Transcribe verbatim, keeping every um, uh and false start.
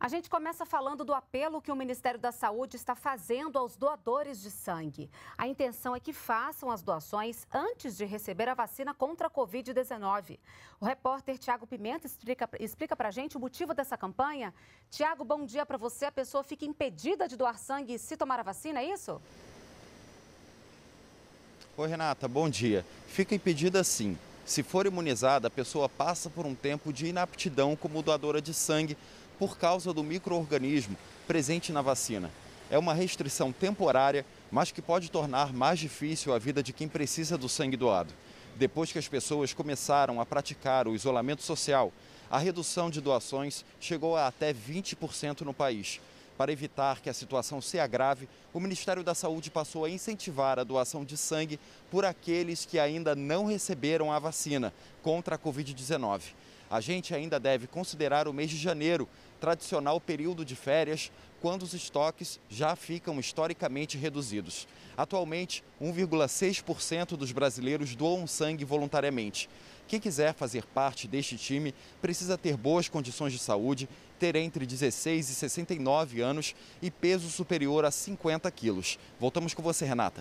A gente começa falando do apelo que o Ministério da Saúde está fazendo aos doadores de sangue. A intenção é que façam as doações antes de receber a vacina contra a covid dezenove. O repórter Tiago Pimenta explica, explica para a gente o motivo dessa campanha. Tiago, bom dia para você. A pessoa fica impedida de doar sangue se tomar a vacina, é isso? Oi, Renata, bom dia. Fica impedida sim. Se for imunizada, a pessoa passa por um tempo de inaptidão como doadora de sangue por causa do micro-organismo presente na vacina. É uma restrição temporária, mas que pode tornar mais difícil a vida de quem precisa do sangue doado. Depois que as pessoas começaram a praticar o isolamento social, a redução de doações chegou a até vinte por cento no país. Para evitar que a situação se agrave, o Ministério da Saúde passou a incentivar a doação de sangue por aqueles que ainda não receberam a vacina contra a covid dezenove. A gente ainda deve considerar o mês de janeiro, tradicional período de férias, quando os estoques já ficam historicamente reduzidos. Atualmente, um vírgula seis por cento dos brasileiros doam sangue voluntariamente. Quem quiser fazer parte deste time precisa ter boas condições de saúde, ter entre dezesseis e sessenta e nove anos e peso superior a cinquenta quilos. Voltamos com você, Renata.